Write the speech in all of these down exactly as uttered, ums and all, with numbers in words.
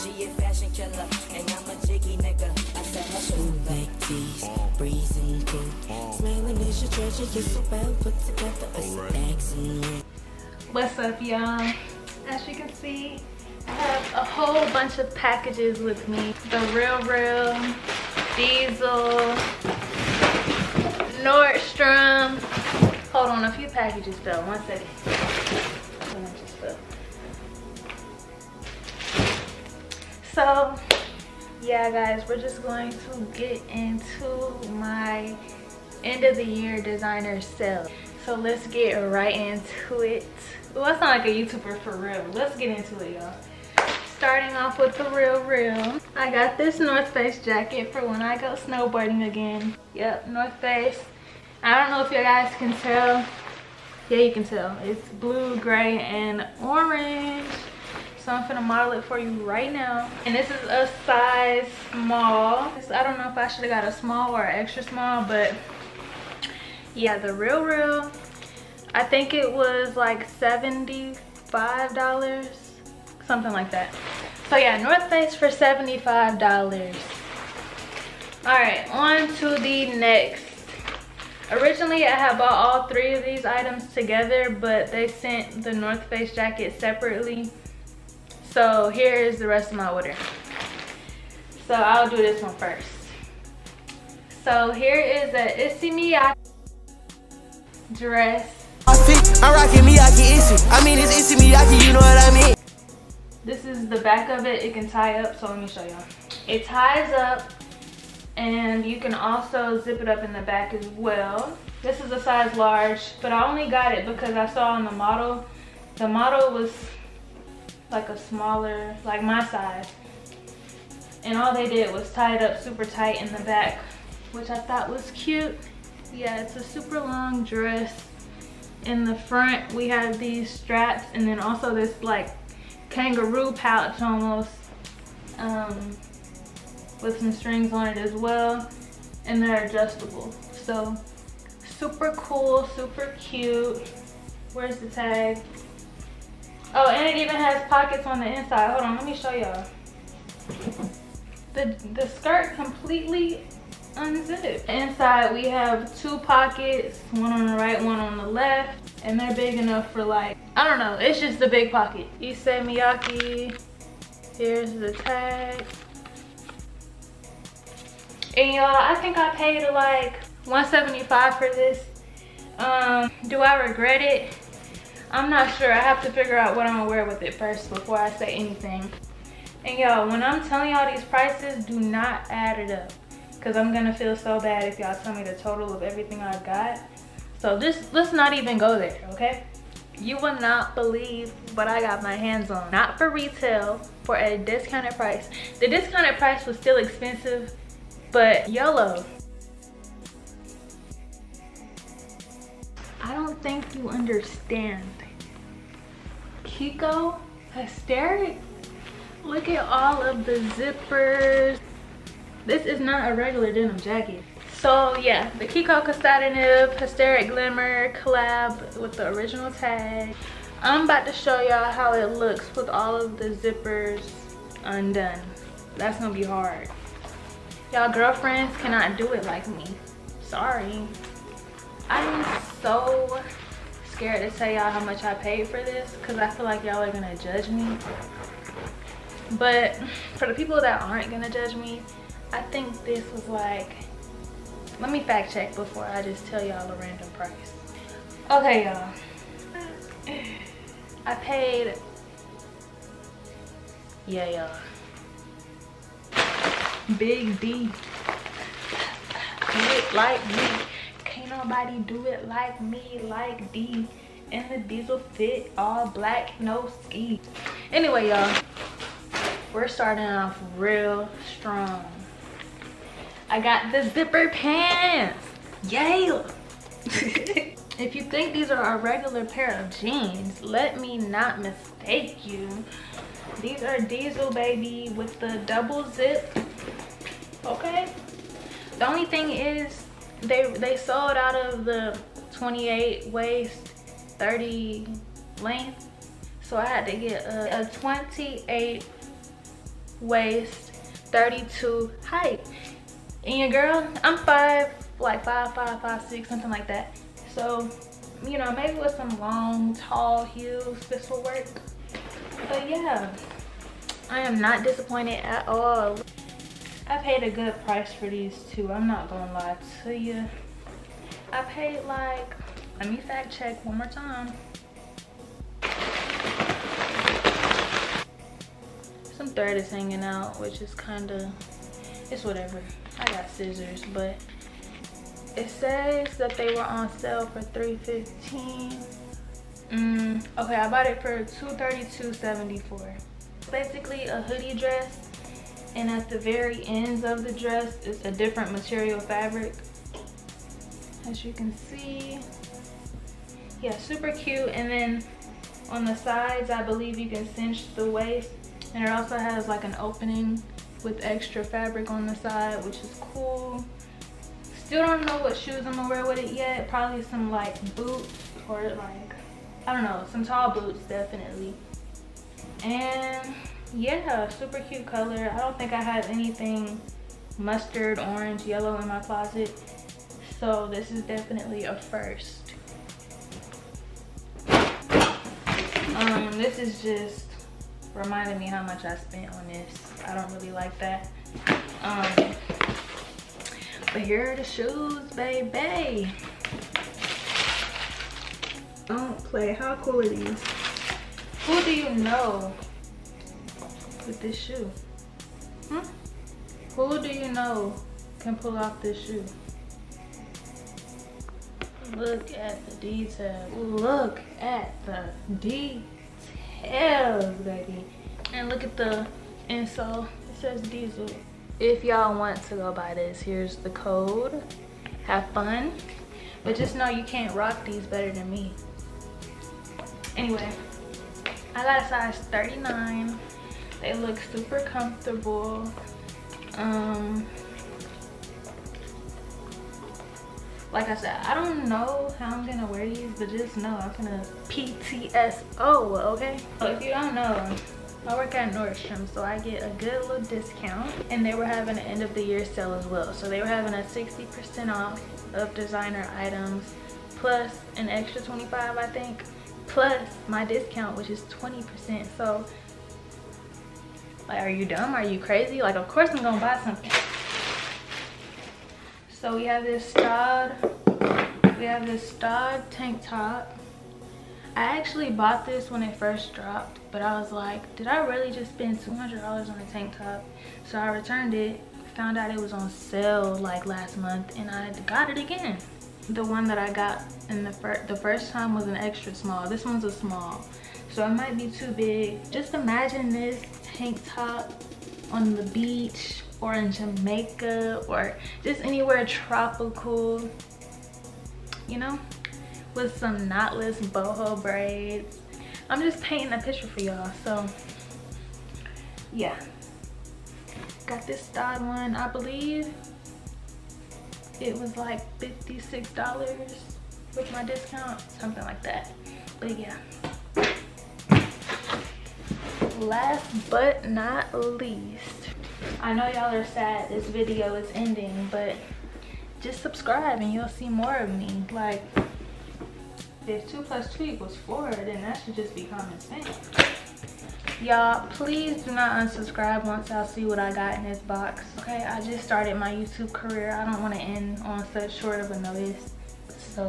She a fashion killer, and I'm a jiggy nigga. I said hustle. Like these, breezing through. Smiling is your treasure, you're so well put together. Right. What's up, y'all? As you can see, I have a whole bunch of packages with me. The Real Real, Diesel, Nordstrom. Hold on, a few packages fell. One second. One just fell. So, yeah, guys, we're just going to get into my end of the year designer sale. So let's get right into it. Well, I sound like a YouTuber for real. Let's get into it, y'all. Starting off with the Real Real. I got this North Face jacket for when I go snowboarding again. Yep, North Face. I don't know if you guys can tell. Yeah, you can tell. It's blue, gray, and orange. So I'm gonna model it for you right now. And this is a size small. I don't know if I should have got a small or extra small, but yeah, the Real Real. I think it was like seventy-five dollars, something like that. So yeah, North Face for seventy-five dollars. All right, on to the next. Originally, I had bought all three of these items together, but they sent the North Face jacket separately. So here is the rest of my order. So I'll do this one first. So here is a Issey Miyake dress. I'm rocking Miyake Issey. I mean, it's Issey Miyake, you know what I mean? This is the back of it. It can tie up, so let me show y'all. It ties up, and you can also zip it up in the back as well. This is a size large, but I only got it because I saw on the model, the model was like a smaller, like my size. And all they did was tie it up super tight in the back, which I thought was cute. Yeah, it's a super long dress. In the front, we have these straps, and then also this like kangaroo pouch almost, um, with some strings on it as well, and they're adjustable. So super cool, super cute. Where's the tag? Oh, and it even has pockets on the inside. Hold on, let me show y'all. The, the skirt completely unzipped. Inside we have two pockets, one on the right, one on the left, and they're big enough for like, I don't know, it's just a big pocket. Issey Miyake, here's the tag. And y'all, I think I paid like one seventy-five for this. Um, do I regret it? I'm not sure. I have to figure out what I'm gonna wear with it first before I say anything. And y'all, when I'm telling y'all these prices, do not add it up, because I'm gonna feel so bad if y'all tell me the total of everything I got. So just let's not even go there, okay? You will not believe what I got my hands on. Not for retail, for a discounted price. The discounted price was still expensive, but YOLO. I don't think you understand. Kiko Hysteric. Look at all of the zippers. This is not a regular denim jacket. So yeah, the Kiko Kostadinov Hysteric Glimmer collab with the original tag. I'm about to show y'all how it looks with all of the zippers undone. That's gonna be hard. Y'all girlfriends cannot do it like me. Sorry. I'm so scared to tell y'all how much I paid for this, because I feel like y'all are gonna judge me. But for the people that aren't gonna judge me, I think this was like, let me fact check before I just tell y'all a random price. Okay, y'all. I paid, yeah, y'all. Big D. Do it like me. Can't nobody do it like me, like D. In the Diesel fit, all black, no ski. Anyway, y'all, we're starting off real strong. I got the zipper pants. Yay! If you think these are a regular pair of jeans, let me not mistake you. These are Diesel, baby, with the double zip. Okay? The only thing is, they they sold out of the twenty-eight waist, thirty length. So I had to get a, a twenty-eight waist, thirty-two height. And your girl, I'm five, like five, five, five, six, something like that. So, you know, maybe with some long, tall heels, this will work. But yeah, I am not disappointed at all. I paid a good price for these too. I'm not gonna lie to you. I paid like, let me fact check one more time. Some thread is hanging out, which is kind of, it's whatever. I got scissors, but it says that they were on sale for three fifteen. Mm, okay, I bought it for two thirty-two seventy-four. Basically a hoodie dress, and at the very ends of the dress is a different material fabric. As you can see, yeah, super cute. And then on the sides, I believe you can cinch the waist, and it also has like an opening with extra fabric on the side, which is cool. Still don't know what shoes I'm gonna wear with it yet. Probably some like boots, or like, I don't know, some tall boots definitely. And yeah, super cute color. I don't think I had anything mustard, orange, yellow in my closet, so this is definitely a first. Um, this is just reminding me how much I spent on this. I don't really like that. Um, but here are the shoes, baby. Don't play. How cool are these? Who do you know with this shoe? Hmm? Who do you know can pull off this shoe? Look at the detail. Look at the details, baby. And look at the insole. It says Diesel. If y'all want to go buy this, here's the code. Have fun. But just know you can't rock these better than me. Anyway, I got a size thirty-nine. They look super comfortable. Um, like I said, I don't know how I'm gonna wear these, but just know I'm gonna P T S O, okay? So if you don't know, I work at Nordstrom, so I get a good little discount. And they were having an end of the year sale as well. So they were having a sixty percent off of designer items, plus an extra twenty-five, I think, plus my discount, which is twenty percent. So, like, are you dumb? Are you crazy? Like, of course I'm gonna buy something. So we have this styled, we have this styled tank top. I actually bought this when it first dropped, but I was like, did I really just spend two hundred dollars on a tank top? So I returned it, found out it was on sale like last month, and I got it again. The one that I got in the, fir the first time was an extra small. This one's a small, so it might be too big. Just imagine this tank top on the beach or in Jamaica or just anywhere tropical, you know, with some knotless boho braids. I'm just painting a picture for y'all. So yeah, got this styled one. I believe it was like fifty-six dollars with my discount, something like that. But yeah, last but not least, I know y'all are sad this video is ending, but just subscribe and you'll see more of me. Like, if two plus two equals four, then that should just be common sense. Y'all, please do not unsubscribe once y'all see what I got in this box. Okay, I just started my YouTube career. I don't want to end on such short of a notice. So,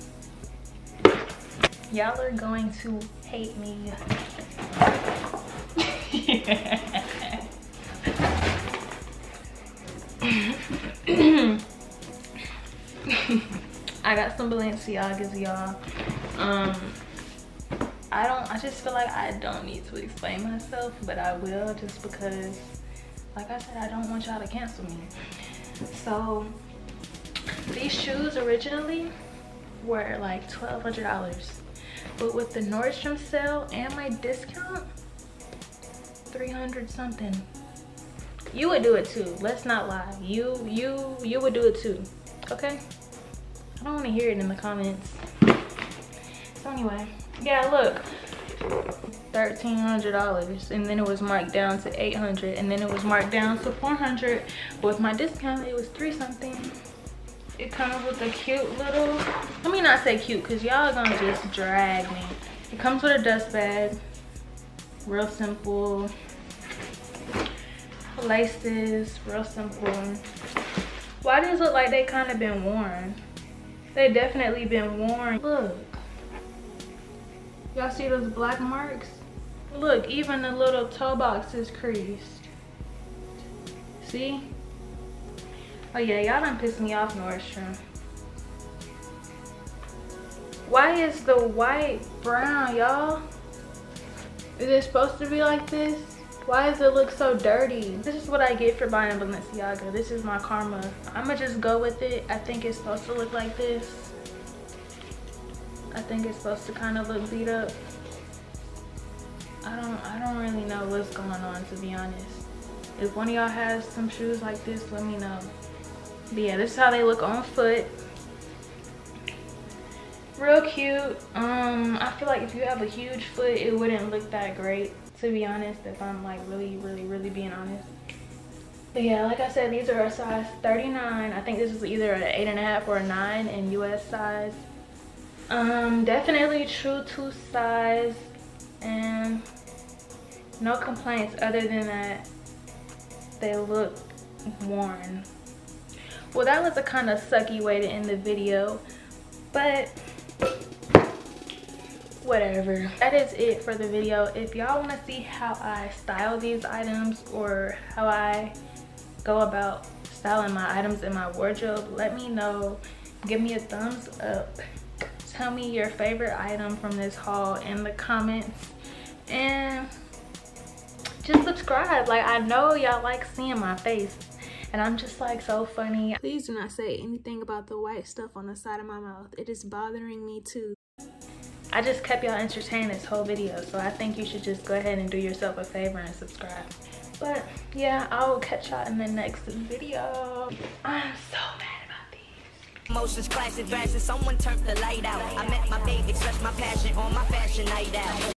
y'all are going to hate me. I got some Balenciagas, y'all. Um, I don't, I just feel like I don't need to explain myself, but I will, just because, like I said, I don't want y'all to cancel me. So, these shoes originally were like twelve hundred dollars, but with the Nordstrom sale and my discount, three hundred something. You would do it too, let's not lie. You, you, you would do it too, okay? I don't want to hear it in the comments. So anyway, yeah, look, thirteen hundred dollars, and then it was marked down to eight hundred dollars, and then it was marked down to four hundred dollars. With my discount, it was three something. It comes with a cute little, let me not say cute, because y'all gonna just drag me. It comes with a dust bag, real simple. Laces, real simple. Why does it look like they kind of been worn? They definitely been worn. Look. Y'all see those black marks? Look, even the little toe box is creased. See? Oh yeah, y'all done pissed me off, Nordstrom. Why is the white brown, y'all? Is it supposed to be like this? Why does it look so dirty? This is what I get for buying Balenciaga. This is my karma. I'ma just go with it. I think it's supposed to look like this. I think it's supposed to kind of look beat up. I don't I don't really know what's going on, to be honest. If one of y'all has some shoes like this, let me know. But yeah, this is how they look on foot. Real cute. Um, I feel like if you have a huge foot, it wouldn't look that great, to be honest, if I'm like really, really, really being honest. But yeah, like I said, these are a size thirty-nine. I think this is either an eight and a half or a nine in U S size. Um, definitely true to size, and no complaints other than that they look worn. Well, that was a kind of sucky way to end the video, but whatever. That is it for the video. If y'all want to see how I style these items or how I go about styling my items in my wardrobe, let me know. Give me a thumbs up. Tell me your favorite item from this haul in the comments, and just subscribe. Like, I know y'all like seeing my face, and I'm just like so funny. Please do not say anything about the white stuff on the side of my mouth. It is bothering me too. I just kept y'all entertained this whole video, so I think you should just go ahead and do yourself a favor and subscribe. But yeah, I will catch y'all in the next video. I'm so mad about these. Emotions, classic, fast, someone turned the light out. I met my baby, expressed my passion on my fashion night out.